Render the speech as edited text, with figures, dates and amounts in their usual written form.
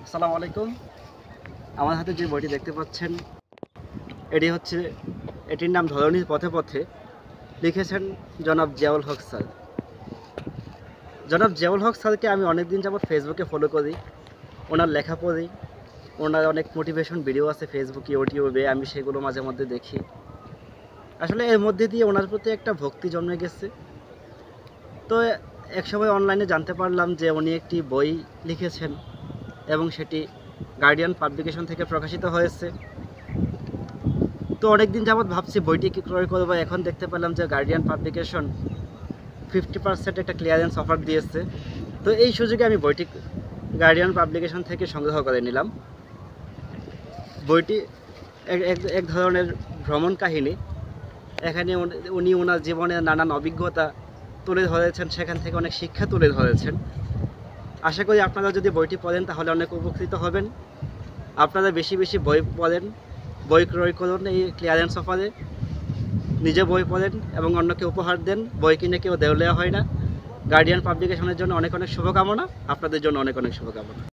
আসসালামু আলাইকুম। আমার হাতে যে বইটি দেখতে পাচ্ছেন এটির নাম ধরণীর পথে পথে। লিখেছেন জনাব জিয়াউল হক স্যার। জনাব জিয়াউল হক স্যারকে আমি অনেকদিন যাবৎ ফেসবুকে ফলো করি, ওনার লেখা পড়ি, ওনার অনেক মোটিভেশন ভিডিও আছে ফেসবুকে, ইউটিউবে, আমি সেগুলো মাঝে মধ্যে দেখি। আসলে এর মধ্যে দিয়ে ওনার প্রতি একটা ভক্তি জন্মে গেছে। তো একসময় অনলাইনে জানতে পারলাম যে উনি একটি বই লিখেছেন এবং সেটি গার্ডিয়ান পাবলিকেশন থেকে প্রকাশিত হয়েছে। তো অনেক দিন যাবৎ ভাবছি বইটি কি ক্রয় করবো, এখন দেখতে পেলাম যে গার্ডিয়ান পাবলিকেশন 50% একটা ক্লিয়ারেন্স অফার দিয়েছে। তো এই সুযোগে আমি বইটি গার্ডিয়ান পাবলিকেশন থেকে সংগ্রহ করে নিলাম। বইটি এক ধরনের ভ্রমণ কাহিনী। এখানে উনি ওনার জীবনের নানান অভিজ্ঞতা তুলে ধরেছেন, সেখান থেকে অনেক শিক্ষা তুলে ধরেছেন। আশা করি আপনারা যদি বইটি পড়েন তাহলে অনেক উপকৃত হবেন। আপনারা বেশি বেশি বই পড়েন, বই ক্রয় করুন এই ক্লিয়ারেন্স অফারে, নিজে বই পড়েন এবং অন্যকে উপহার দেন। বই কিনে কেউ দেউলিয়া হয় না। গার্ডিয়ান পাবলিকেশনের জন্য অনেক অনেক শুভকামনা, আপনাদের জন্য অনেক অনেক শুভকামনা।